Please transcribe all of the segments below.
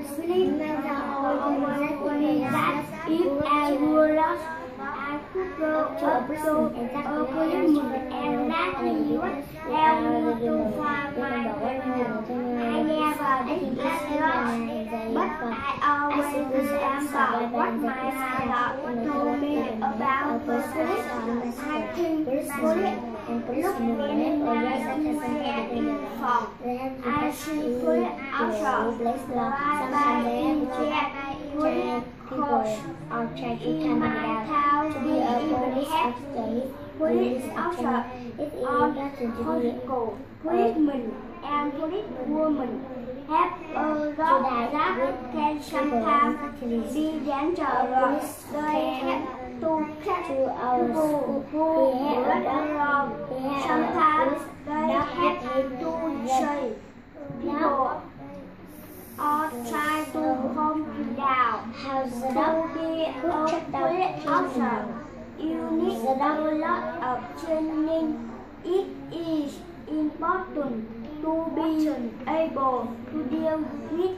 Philip always that if I were lost, I could go up to a policeman and that he would help me to find my grandmother. I never did get lost, but I always remember what my father told me about the police. I think police look very nice inside in front. I see police outside, by in jet, police coach. In my town, we even have police officer on political, policemen and policewomen have a job that can sometimes be dangerous. They have to catch people who run around. Sometimes they have to chase people or try to calm you down. To be a police officer, you need a lot of training. It is important to be able to deal with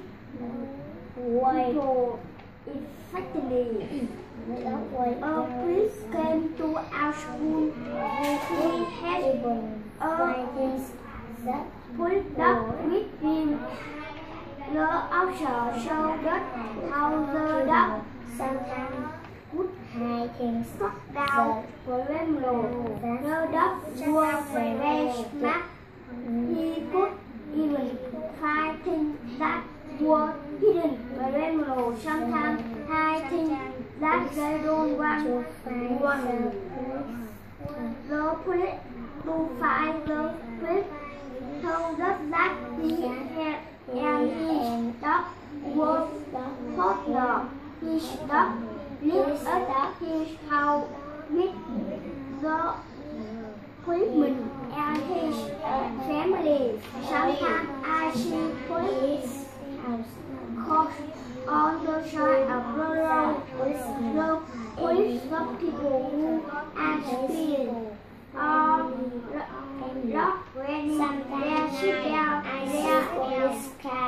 people effectively. A priest came to our school. He had a police dog with him. The officer showed us how the dog sometimes would struck down the criminal. The dog was very smart. He could even find things that were hidden. The criminal sometimes hide things that they don't want the police to find. The police told us that he had and his dog was partner. His dog lived at his house with the policeman and his family. Sometimes I see police cars on the side of the road. The police stop people who are speeding or not when they sit down. Police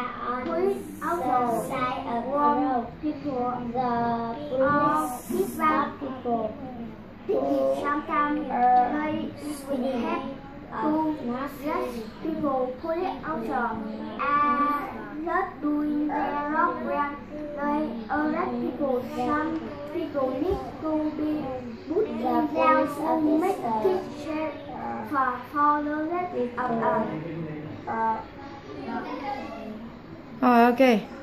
outside of the road. People give out people. Sometimes they even have to arrest people. Police officers are not doing their job well. They arrest people. Some people need to be put down to make it safe for the rest of us. Rồi, ok.